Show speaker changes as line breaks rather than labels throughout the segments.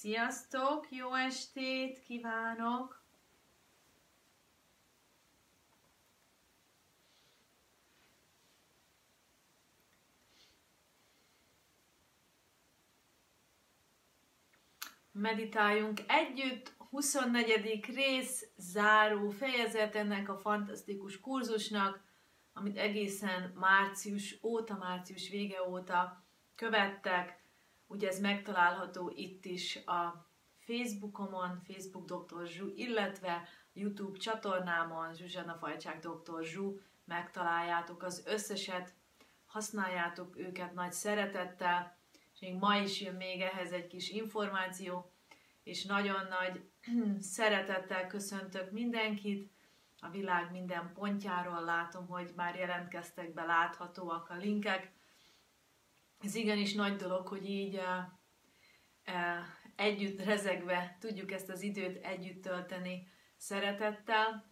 Sziasztok! Jó estét kívánok! Meditáljunk együtt, 24. rész, záró fejezet ennek a fantasztikus kurzusnak, amit egészen március vége óta követtek. Ugye ez megtalálható itt is a Facebookomon, Facebook Dr. Zsú, illetve YouTube csatornámon, Zsuzsana Fajcsák Dr. Zsú, megtaláljátok az összeset, használjátok őket nagy szeretettel, és még ma is jön még ehhez egy kis információ, és nagyon nagy szeretettel köszöntök mindenkit, a világ minden pontjáról látom, hogy már jelentkeztek be, láthatóak a linkek. Ez igenis nagy dolog, hogy így együtt rezegve tudjuk ezt az időt együtt tölteni szeretettel,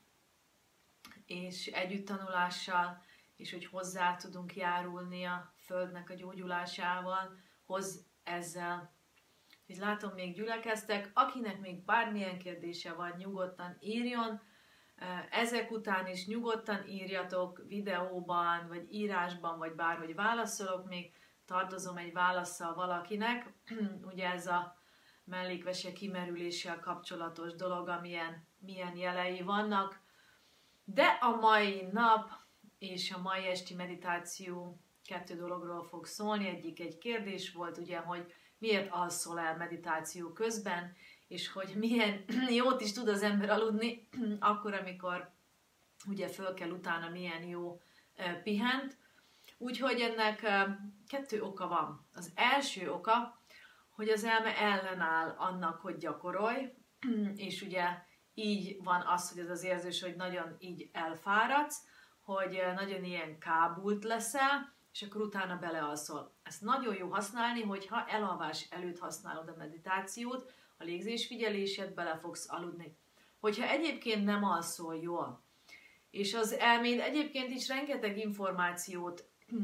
és együttanulással, és hogy hozzá tudunk járulni a Földnek a gyógyulásával, ezzel. És látom, még gyülekeztek, akinek még bármilyen kérdése van, nyugodtan írjon. Ezek után is nyugodtan írjatok videóban, vagy írásban, vagy bárhogy válaszolok, még tartozom egy válasszal valakinek. Ugye ez a mellékvese kimerüléssel kapcsolatos dolog, milyen jelei vannak. De a mai nap és a mai esti meditáció 2 dologról fog szólni. Egyik egy kérdés volt, ugye, hogy miért alszol el meditáció közben, és hogy milyen jót is tud az ember aludni, akkor, amikor ugye föl kell utána, milyen jó pihent. Úgyhogy ennek 2 oka van. Az első oka, hogy az elme ellenáll annak, hogy gyakorolj, és ugye így van az, hogy ez az érzés, hogy nagyon így elfáradsz, hogy nagyon ilyen kábult leszel, és akkor utána belealszol. Ezt nagyon jó használni, hogyha elalvás előtt használod a meditációt, a légzésfigyelésed, bele fogsz aludni. Hogyha egyébként nem alszol jól, és az elméd egyébként is rengeteg információt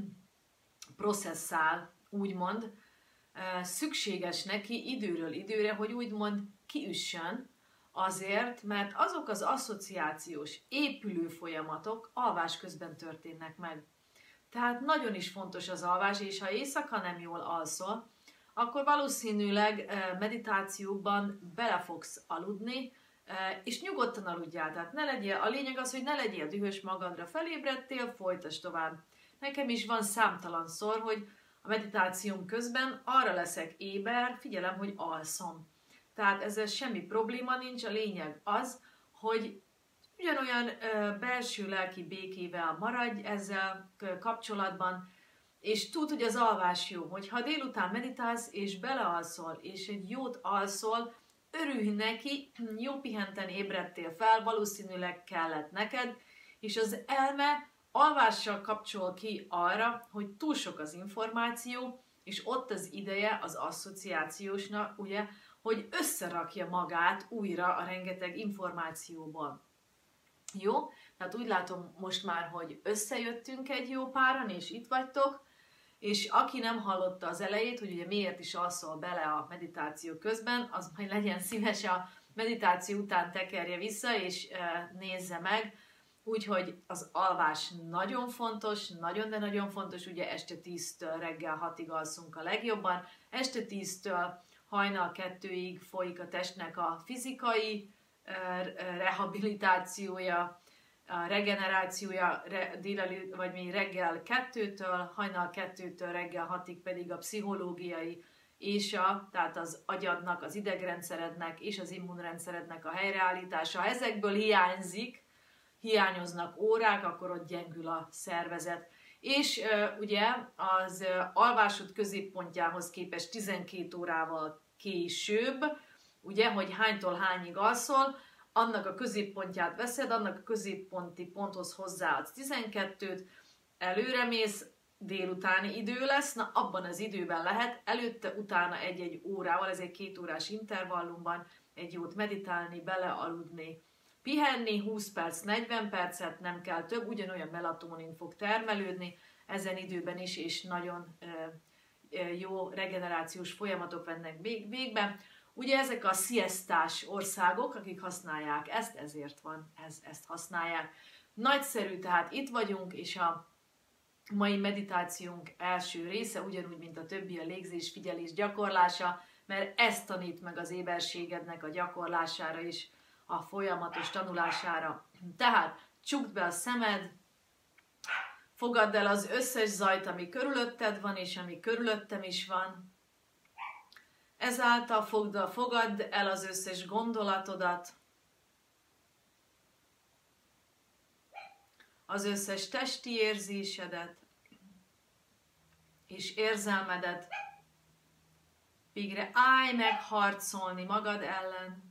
processzál, úgymond, szükséges neki időről időre, hogy úgymond kiüssön, azért, mert azok az asszociációs épülő folyamatok alvás közben történnek meg. Tehát nagyon is fontos az alvás, és ha éjszaka nem jól alszol, akkor valószínűleg meditációban bele fogsz aludni, és nyugodtan aludjál. Tehát ne legyél, a lényeg az, hogy ne legyél dühös magadra, felébredtél, folytasd tovább. Nekem is van számtalanszor, hogy a meditációm közben arra leszek éber, figyelem, hogy alszom. Tehát ezzel semmi probléma nincs, a lényeg az, hogy ugyanolyan belső lelki békével maradj ezzel kapcsolatban, és tudd, hogy az alvás jó, hogyha délután meditálsz és belealszol, és egy jót alszol, örülj neki, jó pihenten ébredtél fel, valószínűleg kellett neked, és az elme alvással kapcsol ki arra, hogy túl sok az információ, és ott az ideje az asszociációsnak, ugye, hogy összerakja magát újra a rengeteg információból. Jó? Tehát úgy látom most már, hogy összejöttünk egy jó páran, és itt vagytok, és aki nem hallotta az elejét, hogy ugye miért is alszol bele a meditáció közben, az majd legyen szíves a meditáció után tekerje vissza, és nézze meg. Úgyhogy az alvás nagyon fontos, nagyon, de nagyon fontos, ugye este 10-től reggel 6-ig alszunk a legjobban, este 10-től hajnal 2-ig folyik a testnek a fizikai rehabilitációja, a regenerációja vagy még reggel 2-től, hajnal 2-től reggel 6-ig pedig a pszichológiai és tehát az agyadnak, az idegrendszerednek és az immunrendszerednek a helyreállítása. Ha ezekből hiányoznak órák, akkor ott gyengül a szervezet. És ugye az alvásod középpontjához képest 12 órával később, ugye, hogy hánytól hányig alszol, annak a középpontját veszed, annak a középponti ponthoz hozzáadsz 12-t, előremész, délutáni idő lesz, na abban az időben lehet, előtte, utána egy-egy órával, ez egy 2 órás intervallumban egy jót meditálni, belealudni, pihenni, 20 perc, 40 percet, nem kell több, ugyanolyan melatonin fog termelődni ezen időben is, és nagyon jó regenerációs folyamatok vennek végbe. Ugye ezek a sziesztás országok, akik használják ezt, ezért van, ezt használják. Nagyszerű, tehát itt vagyunk, és a mai meditációnk első része, ugyanúgy, mint a többi, a légzés-figyelés gyakorlása, mert ezt tanít meg az éberségednek a gyakorlására is, a folyamatos tanulására. Tehát csukd be a szemed, fogadd el az összes zajt, ami körülötted van, és ami körülöttem is van. Ezáltal fogadd el az összes gondolatodat, az összes testi érzésedet és érzelmedet. Végre állj meg harcolni magad ellen.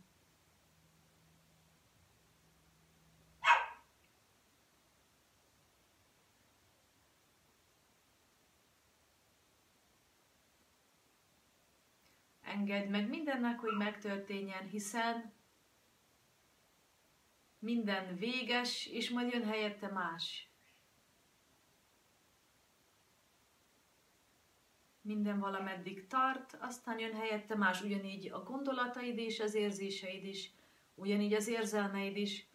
Engedd meg mindennek, hogy megtörténjen, hiszen minden véges, és majd jön helyette más. Minden valameddig tart, aztán jön helyette más. Ugyanígy a gondolataid és az érzéseid is, ugyanígy az érzelmeid is.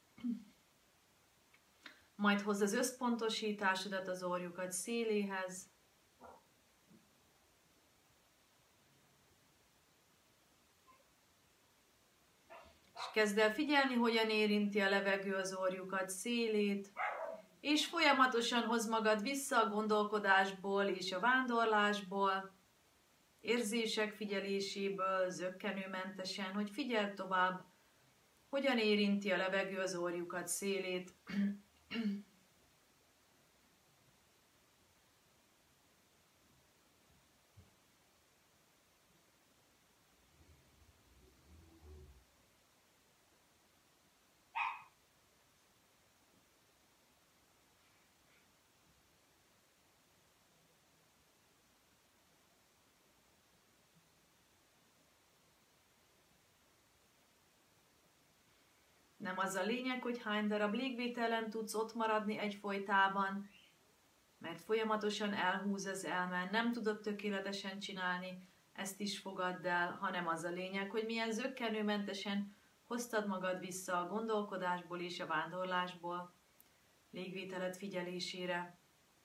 Majd hozz az összpontosításodat az orrjukat széléhez. És kezd el figyelni, hogyan érinti a levegő az orrjukat szélét, és folyamatosan hoz magad vissza a gondolkodásból és a vándorlásból, érzések figyeléséből, zökkenőmentesen, hogy figyeld tovább, hogyan érinti a levegő az orrjukat szélét. Nem az a lényeg, hogy hány darab légvételen tudsz ott maradni egyfolytában, mert folyamatosan elhúz az elme, nem tudod tökéletesen csinálni, ezt is fogadd el, hanem az a lényeg, hogy milyen zökkenőmentesen hoztad magad vissza a gondolkodásból és a vándorlásból, légvételed figyelésére.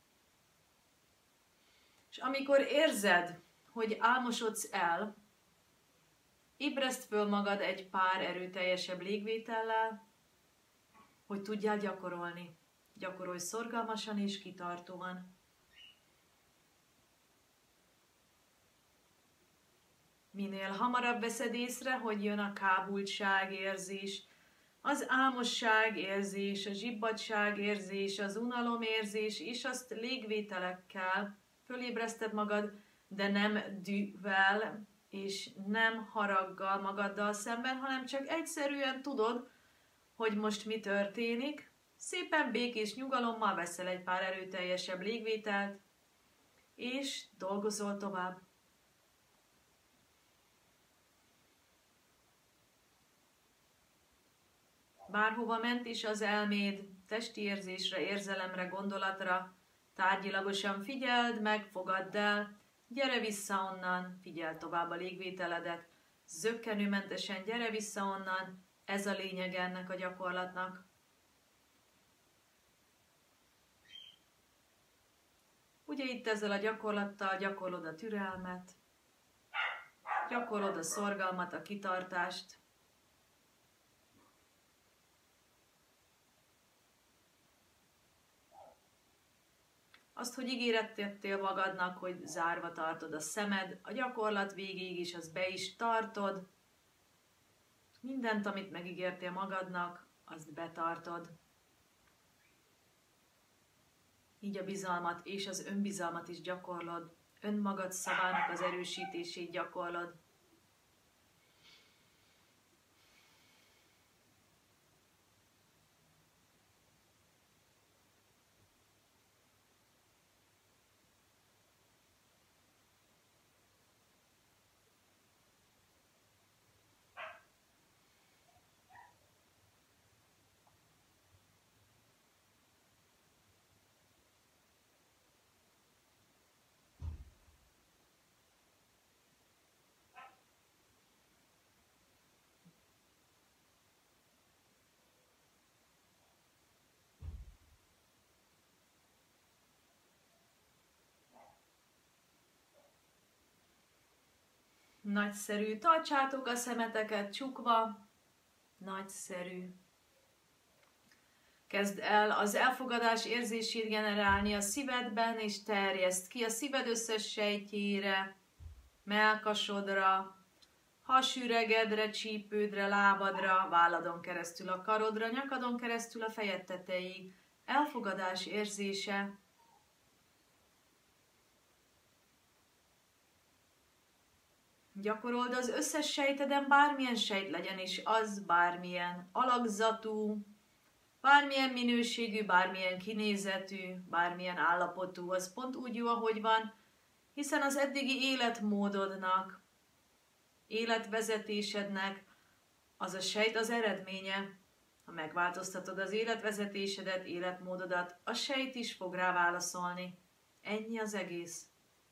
És amikor érzed, hogy álmosodsz el, ébreszt föl magad egy pár erőteljesebb légvétellel, hogy tudjál gyakorolni. Gyakorolj szorgalmasan és kitartóan. Minél hamarabb veszed észre, hogy jön a kábultság érzés, az álmosság érzés, a zsibbadság érzés, az unalom érzés, és azt légvételekkel fölébreszted magad, de nem dühvel, és nem haraggal magaddal szemben, hanem csak egyszerűen tudod, hogy most mi történik. Szépen békés nyugalommal veszel egy pár erőteljesebb légvételt, és dolgozol tovább. Bárhova ment is az elméd, testi érzésre, érzelemre, gondolatra, tárgyilagosan figyeld meg, fogadd el, gyere vissza onnan, figyeld tovább a légvételedet, zökkenőmentesen gyere vissza onnan, ez a lényeg ennek a gyakorlatnak. Ugye itt ezzel a gyakorlattal gyakorlod a türelmet, gyakorlod a szorgalmat, a kitartást, azt, hogy ígéret tettél magadnak, hogy zárva tartod a szemed, a gyakorlat végéig is azt be is tartod, mindent, amit megígértél magadnak, azt betartod. Így a bizalmat és az önbizalmat is gyakorlod, önmagad szavának az erősítését gyakorlod. Nagyszerű. Tartsátok a szemeteket csukva. Nagyszerű. Kezd el az elfogadás érzését generálni a szívedben, és terjeszd ki a szíved összes sejtjére, mellkasodra, hasüregedre, csípődre, lábadra, válladon keresztül a karodra, nyakadon keresztül a fejed tetejéig. Elfogadás érzése. Gyakorold az összes sejteden, bármilyen sejt legyen is az, bármilyen alakzatú, bármilyen minőségű, bármilyen kinézetű, bármilyen állapotú, az pont úgy jó, ahogy van, hiszen az eddigi életmódodnak, életvezetésednek az a sejt az eredménye. Ha megváltoztatod az életvezetésedet, életmódodat, a sejt is fog rá válaszolni. Ennyi az egész.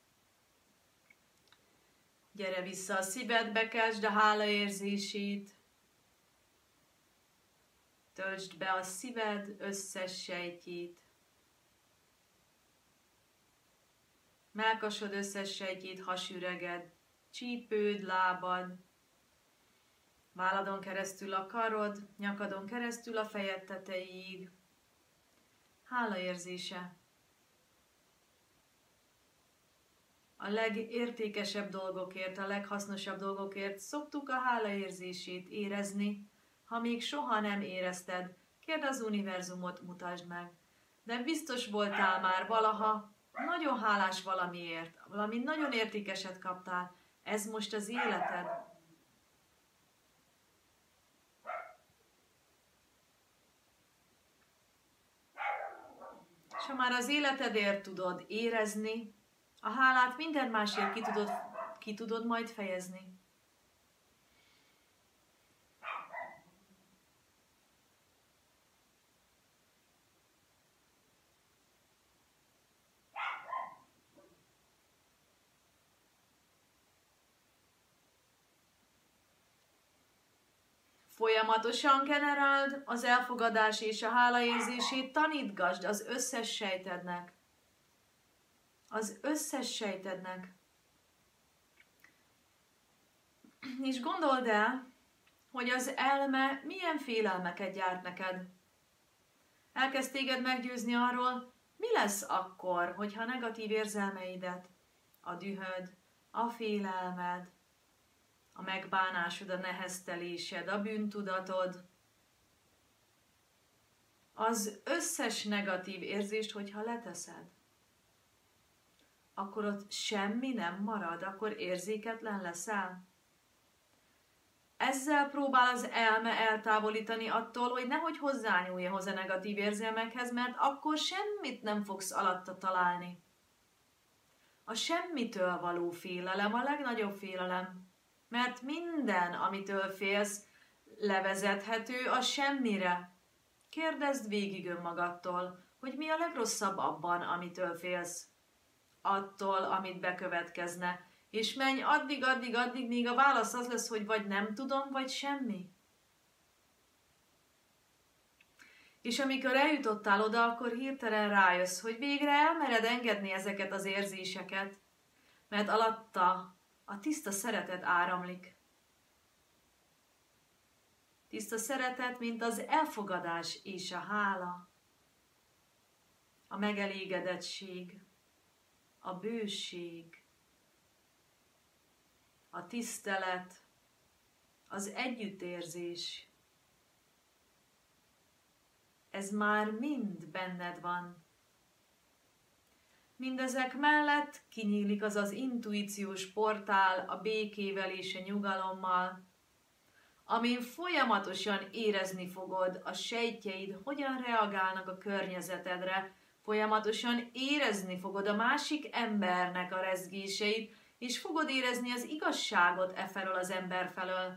Gyere vissza a szívedbe, kezd a hála érzését. Töltsd be a szíved összes sejtjét. Mellkasod összes sejtjét, hasüreged, csípőd, lábad, válladon keresztül a karod, nyakadon keresztül a fejed tetejéig. Hála érzése. A legértékesebb dolgokért, a leghasznosabb dolgokért szoktuk a hála érzését érezni. Ha még soha nem érezted, kérd az univerzumot, mutasd meg. De biztos voltál már valaha nagyon hálás valamiért, valami nagyon értékeset kaptál. Ez most az életed. És ha már az életedért tudod érezni, a hálát minden másért ki tudod majd fejezni. Folyamatosan generáld az elfogadás és a hála érzését, tanítgasd az összes sejtednek. Az összes sejtednek. És gondold el, hogy az elme milyen félelmeket gyárt neked. Elkezd téged meggyőzni arról, mi lesz akkor, hogyha negatív érzelmeidet, a dühöd, a félelmed, a megbánásod, a neheztelésed, a bűntudatod, az összes negatív érzést, hogyha leteszed, akkor ott semmi nem marad, akkor érzéketlen leszel. Ezzel próbál az elme eltávolítani attól, hogy nehogy hozzányúljon hozzá negatív érzelmekhez, mert akkor semmit nem fogsz alatta találni. A semmitől való félelem a legnagyobb félelem, mert minden, amitől félsz, levezethető a semmire. Kérdezd végig önmagadtól, hogy mi a legrosszabb abban, amitől félsz. Attól, amit bekövetkezne, és menj addig, míg a válasz az lesz, hogy vagy nem tudom, vagy semmi. És amikor eljutottál oda, akkor hirtelen rájössz, hogy végre elmered engedni ezeket az érzéseket, mert alatta a tiszta szeretet áramlik. Tiszta szeretet, mint az elfogadás és a hála, a megelégedettség, a bőség, a tisztelet, az együttérzés. Ez már mind benned van. Mindezek mellett kinyílik az az intuíciós portál a békével és a nyugalommal, amin folyamatosan érezni fogod a sejtjeid, hogyan reagálnak a környezetedre, folyamatosan érezni fogod a másik embernek a rezgéseit, és fogod érezni az igazságot efelől az ember felől.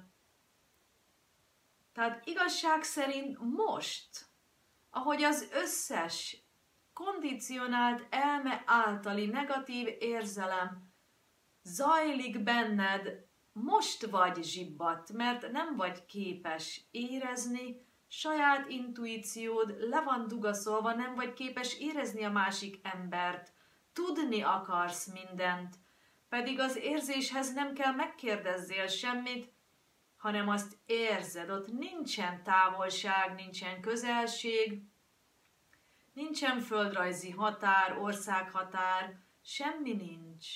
Tehát igazság szerint most, ahogy az összes kondicionált elme általi negatív érzelem zajlik benned, most vagy zsibbadt, mert nem vagy képes érezni, saját intuíciód le van dugaszolva, nem vagy képes érezni a másik embert, tudni akarsz mindent, pedig az érzéshez nem kell megkérdezzél semmit, hanem azt érzed, ott nincsen távolság, nincsen közelség, nincsen földrajzi határ, országhatár, semmi nincs.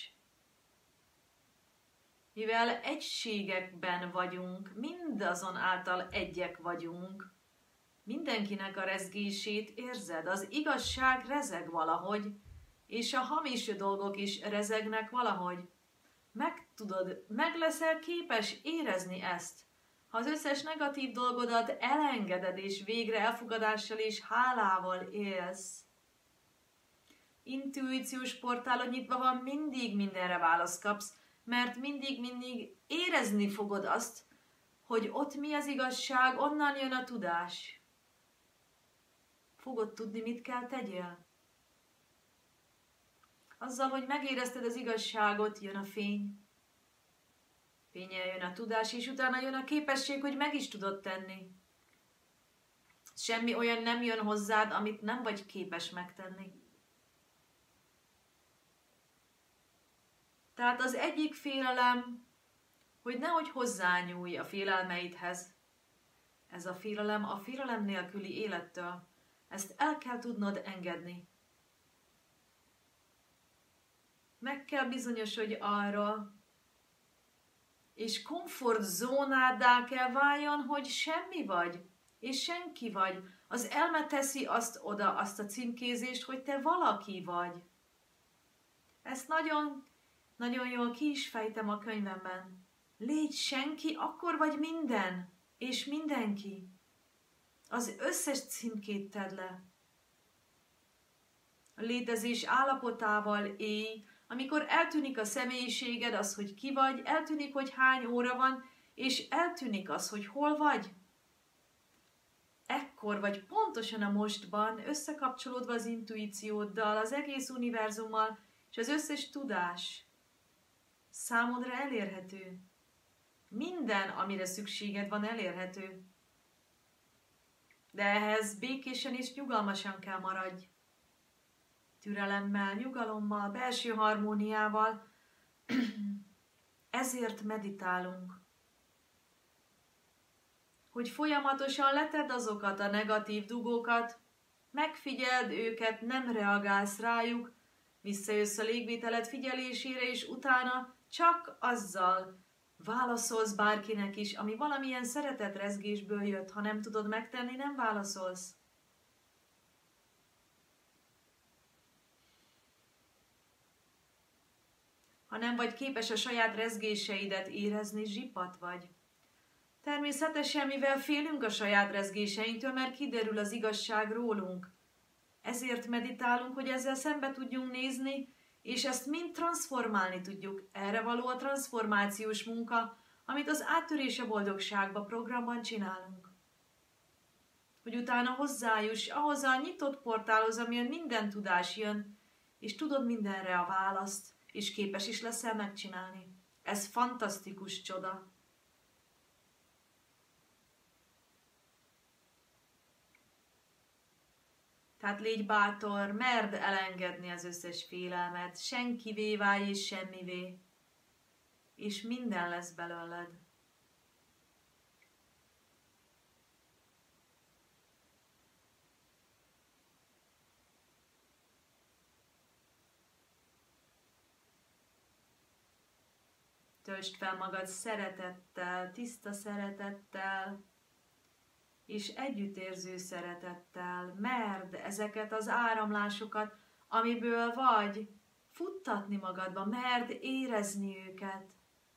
Mivel egységekben vagyunk, mindazonáltal egyek vagyunk, mindenkinek a rezgését érzed, az igazság rezeg valahogy, és a hamis dolgok is rezegnek valahogy. Meg leszel képes érezni ezt, ha az összes negatív dolgodat elengeded, és végre elfogadással és hálával élsz. Intuíciós portálod nyitva van, mindig mindenre választ kapsz, mert mindig érezni fogod azt, hogy ott mi az igazság, onnan jön a tudás. Fogod tudni, mit kell tegyél. Azzal, hogy megérezted az igazságot, jön a fény. Fényel jön a tudás, és utána jön a képesség, hogy meg is tudod tenni. Semmi olyan nem jön hozzád, amit nem vagy képes megtenni. Tehát az egyik félelem, hogy nehogy hozzányúlj a félelmeidhez. Ez a félelem nélküli élettől. Ezt el kell tudnod engedni. Meg kell bizonyosodj arra, és komfortzónáddá kell váljon, hogy semmi vagy, és senki vagy. Az elme teszi azt oda, azt a címkézést, hogy te valaki vagy. Ezt nagyon jól ki is fejtem a könyvemben. Légy senki, akkor vagy minden, és mindenki. Az összes címkét tedd le. A létezés állapotával élj, amikor eltűnik a személyiséged, az, hogy ki vagy, eltűnik, hogy hány óra van, és eltűnik az, hogy hol vagy. Ekkor vagy pontosan a mostban, összekapcsolódva az intuícióddal, az egész univerzummal, és az összes tudás számodra elérhető. Minden, amire szükséged van, elérhető. De ehhez békésen és nyugalmasan kell maradj. Türelemmel, nyugalommal, belső harmóniával. Ezért meditálunk. Hogy folyamatosan letedd azokat a negatív dugókat, megfigyeld őket, nem reagálsz rájuk, visszajössz a légvételed figyelésére, és utána csak azzal válaszolsz bárkinek is, ami valamilyen szeretetrezgésből jött. Ha nem tudod megtenni, nem válaszolsz. Ha nem vagy képes a saját rezgéseidet érezni, zsipat vagy. Természetesen, mivel félünk a saját rezgéseinktől, mert kiderül az igazság rólunk. Ezért meditálunk, hogy ezzel szembe tudjunk nézni, és ezt mind transformálni tudjuk. Erre való a transformációs munka, amit az Áttörés a boldogságba programban csinálunk. Hogy utána hozzájuss ahhoz a nyitott portálhoz, amilyen minden tudás jön, és tudod mindenre a választ, és képes is leszel megcsinálni. Ez fantasztikus csoda. Tehát légy bátor, merd elengedni az összes félelmet, senkivé válj és semmivé, és minden lesz belőled. Töltsd fel magad szeretettel, tiszta szeretettel, és együttérző szeretettel. Merd ezeket az áramlásokat, amiből vagy, futtatni magadba, merd érezni őket.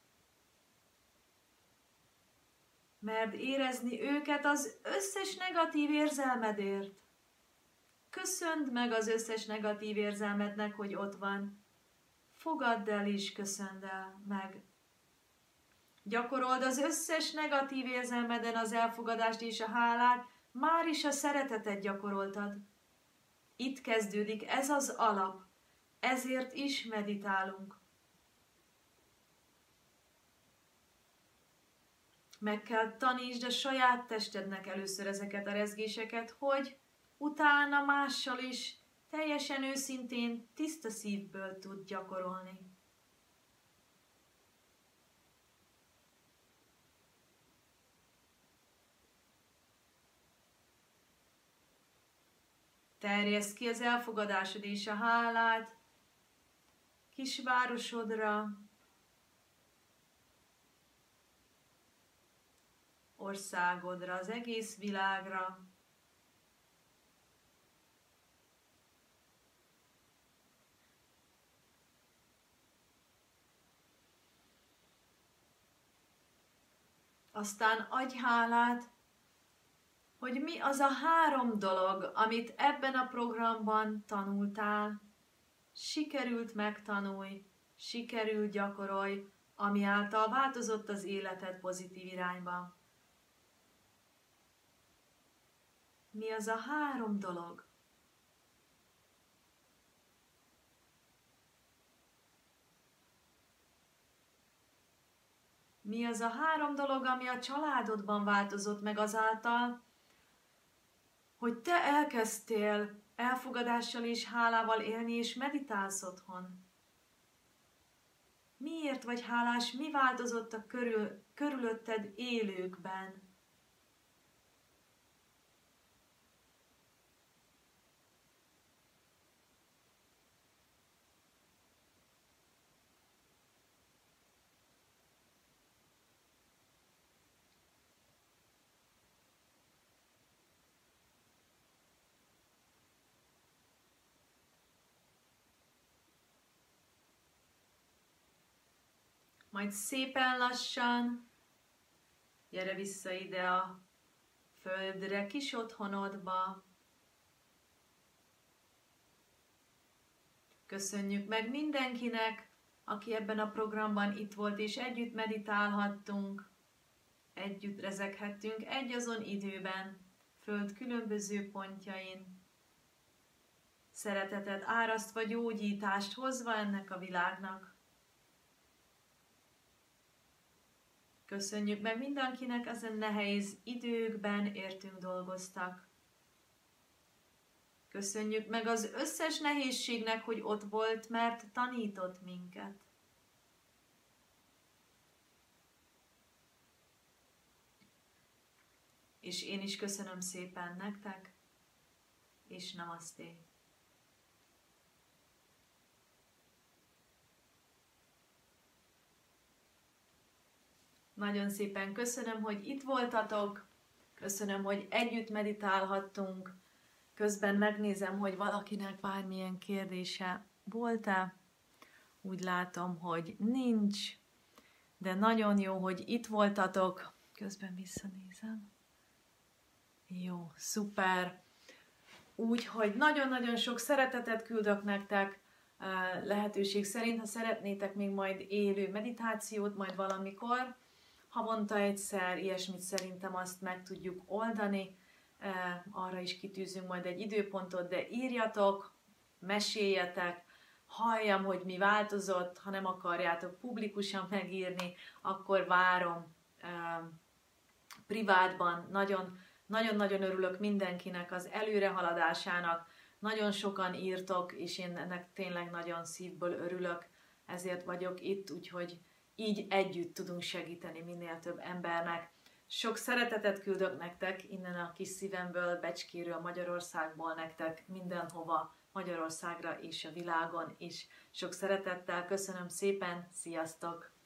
Merd érezni őket az összes negatív érzelmedért. Köszönd meg az összes negatív érzelmednek, hogy ott van. Fogadd el és köszönd el meg. Gyakorold az összes negatív érzelmeden az elfogadást és a hálát, már is a szeretetet gyakoroltad. Itt kezdődik, ez az alap, ezért is meditálunk. Meg kell tanítsd a saját testednek először ezeket a rezgéseket, hogy utána mással is teljesen őszintén, tiszta szívből tud gyakorolni. Terjeszd ki az elfogadásod és a hálát kisvárosodra, országodra, az egész világra. Aztán adj hálát, hogy mi az a 3 dolog, amit ebben a programban tanultál, sikerült megtanulj, sikerült gyakorolj, ami által változott az életed pozitív irányba. Mi az a 3 dolog? Mi az a 3 dolog, ami a családodban változott meg azáltal, hogy te elkezdtél elfogadással és hálával élni, és meditálsz otthon? Miért vagy hálás? Mi változott a körülötted élőkben? Majd szépen lassan gyere vissza ide a földre, kis otthonodba. Köszönjük meg mindenkinek, aki ebben a programban itt volt, és együtt meditálhattunk, együtt rezeghettünk egyazon időben, föld különböző pontjain. Szeretetet árasztva, gyógyítást hozva ennek a világnak. Köszönjük meg mindenkinek, ezen nehéz időkben értünk dolgoztak. Köszönjük meg az összes nehézségnek, hogy ott volt, mert tanított minket. És én is köszönöm szépen nektek, és namaszté. Nagyon szépen köszönöm, hogy itt voltatok, köszönöm, hogy együtt meditálhattunk, közben megnézem, hogy valakinek bármilyen kérdése volt-e. Úgy látom, hogy nincs, de nagyon jó, hogy itt voltatok. Közben visszanézem. Jó, szuper. Úgyhogy nagyon-nagyon sok szeretetet küldök nektek, lehetőség szerint, ha szeretnétek még majd élő meditációt, majd valamikor, havonta egyszer, ilyesmit szerintem azt meg tudjuk oldani, arra is kitűzünk majd egy időpontot, de írjatok, meséljetek, halljam, hogy mi változott, ha nem akarjátok publikusan megírni, akkor várom privátban. Nagyon-nagyon örülök mindenkinek az előrehaladásának, nagyon sokan írtok, és én ennek tényleg nagyon szívből örülök, ezért vagyok itt, úgyhogy így együtt tudunk segíteni minél több embernek. Sok szeretetet küldök nektek innen a kis szívemből, Becskéről, Magyarországból nektek, mindenhova, Magyarországra és a világon is. Sok szeretettel köszönöm szépen, sziasztok!